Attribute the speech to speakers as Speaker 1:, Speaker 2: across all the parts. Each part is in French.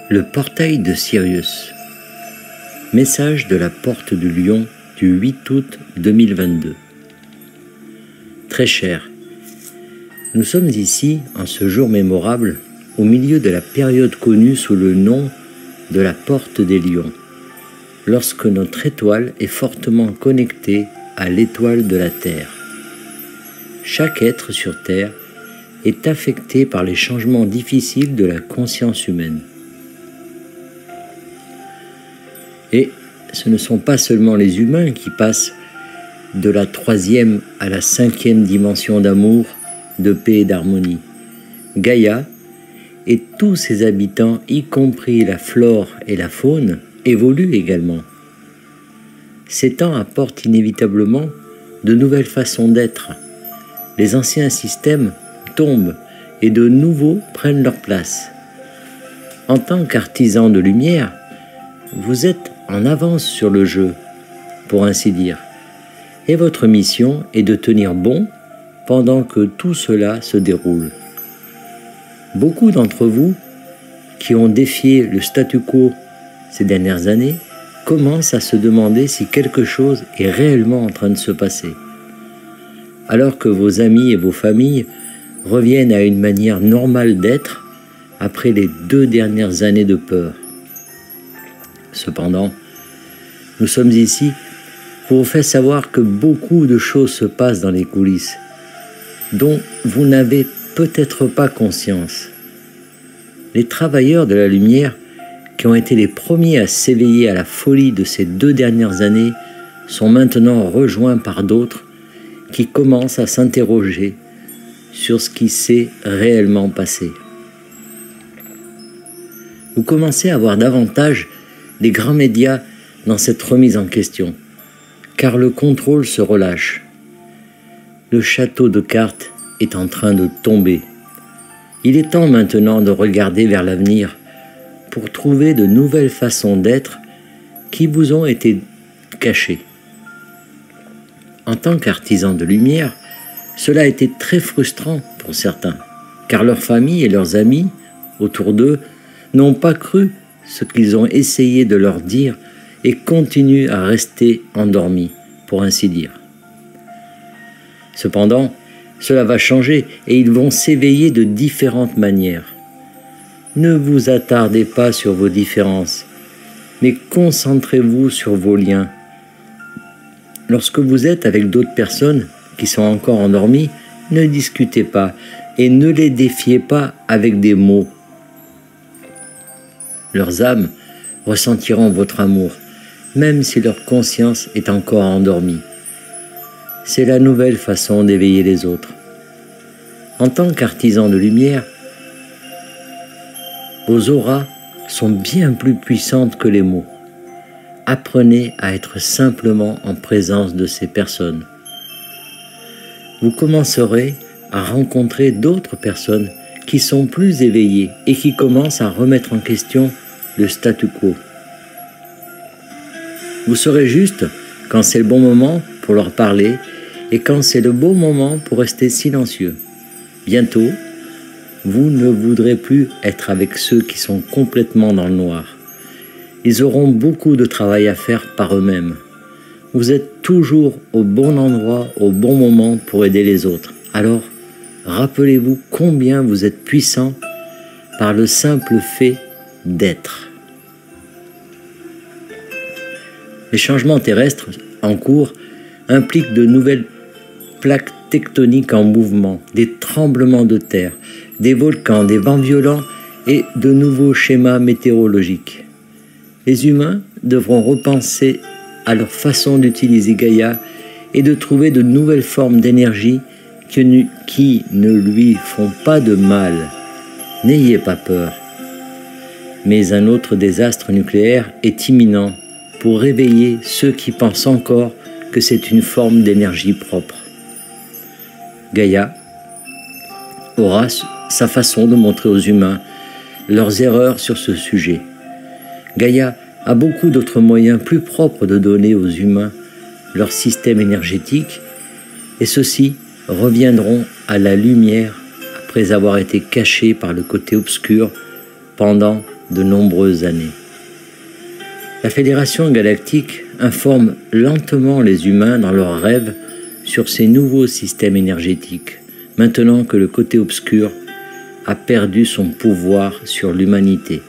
Speaker 1: Le portail de Sirius. Message de la porte du Lion du 8 août 2022. Très cher, nous sommes ici, en ce jour mémorable, au milieu de la période connue sous le nom de la porte des lions, lorsque notre étoile est fortement connectée à l'étoile de la Terre. Chaque être sur Terre est affecté par les changements difficiles de la conscience humaine. Et ce ne sont pas seulement les humains qui passent de la 3e à la 5e dimension d'amour, de paix et d'harmonie. Gaïa et tous ses habitants, y compris la flore et la faune, évoluent également. Ces temps apportent inévitablement de nouvelles façons d'être. Les anciens systèmes tombent et de nouveaux prennent leur place. En tant qu'artisan de lumière, vous êtes en avance sur le jeu, pour ainsi dire, et votre mission est de tenir bon pendant que tout cela se déroule. Beaucoup d'entre vous qui ont défié le statu quo ces dernières années commencent à se demander si quelque chose est réellement en train de se passer, alors que vos amis et vos familles reviennent à une manière normale d'être après les 2 dernières années de peur. Cependant, nous sommes ici pour vous faire savoir que beaucoup de choses se passent dans les coulisses, dont vous n'avez peut-être pas conscience. Les travailleurs de la lumière, qui ont été les premiers à s'éveiller à la folie de ces 2 dernières années, sont maintenant rejoints par d'autres qui commencent à s'interroger sur ce qui s'est réellement passé. Vous commencez à voir davantage les grands médias dans cette remise en question, car le contrôle se relâche. Le château de cartes est en train de tomber. Il est temps maintenant de regarder vers l'avenir pour trouver de nouvelles façons d'être qui vous ont été cachées. En tant qu'artisans de lumière, cela a été très frustrant pour certains, car leurs familles et leurs amis autour d'eux n'ont pas cru ce qu'ils ont essayé de leur dire et continuent à rester endormis, pour ainsi dire. Cependant, cela va changer et ils vont s'éveiller de différentes manières. Ne vous attardez pas sur vos différences, mais concentrez-vous sur vos liens. Lorsque vous êtes avec d'autres personnes qui sont encore endormies, ne discutez pas et ne les défiez pas avec des mots. Leurs âmes ressentiront votre amour, même si leur conscience est encore endormie. C'est la nouvelle façon d'éveiller les autres. En tant qu'artisans de lumière, vos auras sont bien plus puissantes que les mots. Apprenez à être simplement en présence de ces personnes. Vous commencerez à rencontrer d'autres personnes qui sont plus éveillées et qui commencent à remettre en question le statu quo. Vous saurez juste quand c'est le bon moment pour leur parler et quand c'est le bon moment pour rester silencieux. Bientôt, vous ne voudrez plus être avec ceux qui sont complètement dans le noir. Ils auront beaucoup de travail à faire par eux-mêmes. Vous êtes toujours au bon endroit, au bon moment pour aider les autres. Alors, rappelez-vous combien vous êtes puissant par le simple fait d'être. Les changements terrestres en cours impliquent de nouvelles plaques tectoniques en mouvement, des tremblements de terre, des volcans, des vents violents et de nouveaux schémas météorologiques. Les humains devront repenser à leur façon d'utiliser Gaïa et de trouver de nouvelles formes d'énergie qui ne lui font pas de mal. N'ayez pas peur. Mais un autre désastre nucléaire est imminent pour réveiller ceux qui pensent encore que c'est une forme d'énergie propre. Gaïa aura sa façon de montrer aux humains leurs erreurs sur ce sujet. Gaïa a beaucoup d'autres moyens plus propres de donner aux humains leur système énergétique, et ceux-ci reviendront à la lumière après avoir été cachés par le côté obscur pendant de nombreuses années. La Fédération galactique informe lentement les humains dans leurs rêves sur ces nouveaux systèmes énergétiques, maintenant que le côté obscur a perdu son pouvoir sur l'humanité.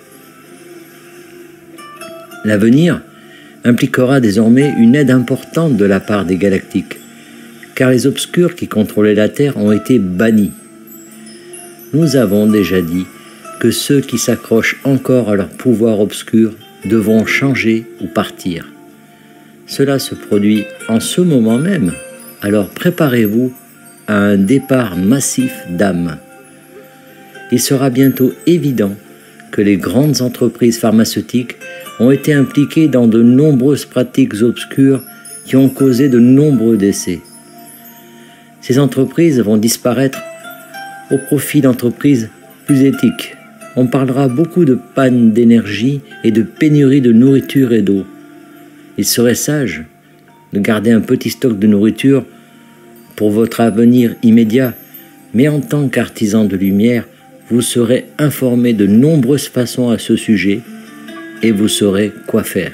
Speaker 1: L'avenir impliquera désormais une aide importante de la part des galactiques, car les obscurs qui contrôlaient la Terre ont été bannis. Nous avons déjà dit que ceux qui s'accrochent encore à leur pouvoir obscur devront changer ou partir. Cela se produit en ce moment même, alors préparez-vous à un départ massif d'âmes. Il sera bientôt évident que les grandes entreprises pharmaceutiques ont été impliquées dans de nombreuses pratiques obscures qui ont causé de nombreux décès. Ces entreprises vont disparaître au profit d'entreprises plus éthiques. On parlera beaucoup de panne d'énergie et de pénurie de nourriture et d'eau. Il serait sage de garder un petit stock de nourriture pour votre avenir immédiat, mais en tant qu'artisan de lumière, vous serez informé de nombreuses façons à ce sujet et vous saurez quoi faire.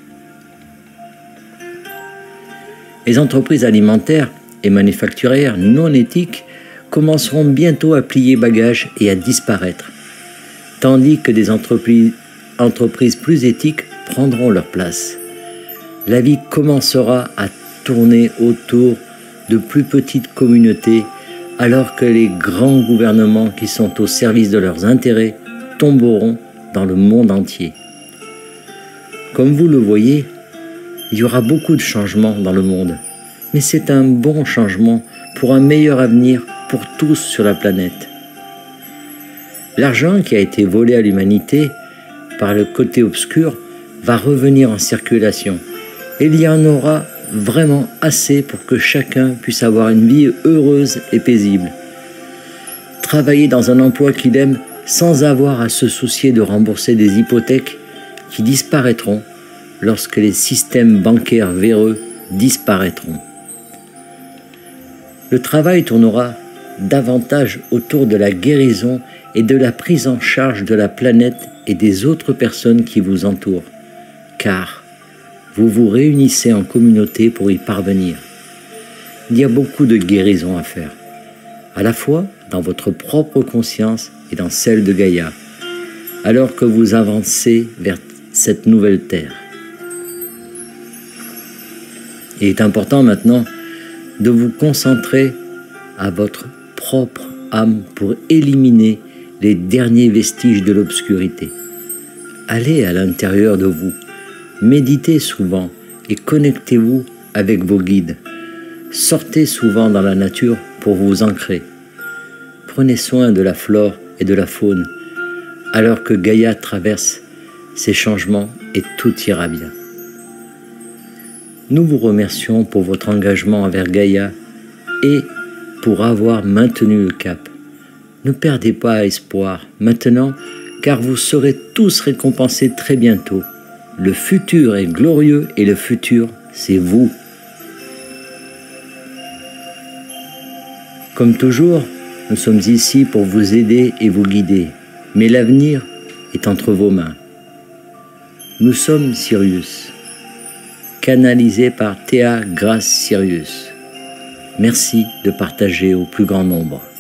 Speaker 1: Les entreprises alimentaires et manufacturières non éthiques commenceront bientôt à plier bagages et à disparaître, tandis que des entreprises plus éthiques prendront leur place. La vie commencera à tourner autour de plus petites communautés, alors que les grands gouvernements qui sont au service de leurs intérêts tomberont dans le monde entier. Comme vous le voyez, il y aura beaucoup de changements dans le monde, mais c'est un bon changement pour un meilleur avenir pour tous sur la planète. L'argent qui a été volé à l'humanité par le côté obscur va revenir en circulation. Et il y en aura vraiment assez pour que chacun puisse avoir une vie heureuse et paisible. Travailler dans un emploi qu'il aime sans avoir à se soucier de rembourser des hypothèques qui disparaîtront lorsque les systèmes bancaires véreux disparaîtront. Le travail tournera davantage autour de la guérison et de la prise en charge de la planète et des autres personnes qui vous entourent, car vous vous réunissez en communauté pour y parvenir. Il y a beaucoup de guérison à faire, à la fois dans votre propre conscience et dans celle de Gaïa, alors que vous avancez vers cette nouvelle terre. Il est important maintenant de vous concentrer à votre propre âme pour éliminer les derniers vestiges de l'obscurité. Allez à l'intérieur de vous, méditez souvent et connectez-vous avec vos guides. Sortez souvent dans la nature pour vous ancrer. Prenez soin de la flore et de la faune, alors que Gaïa traverse ces changements et tout ira bien. Nous vous remercions pour votre engagement envers Gaïa et pour avoir maintenu le cap. Ne perdez pas espoir maintenant, car vous serez tous récompensés très bientôt. Le futur est glorieux et le futur, c'est vous. Comme toujours, nous sommes ici pour vous aider et vous guider, mais l'avenir est entre vos mains. Nous sommes Sirius, canalisé par Théa Grace Sirius. Merci de partager au plus grand nombre.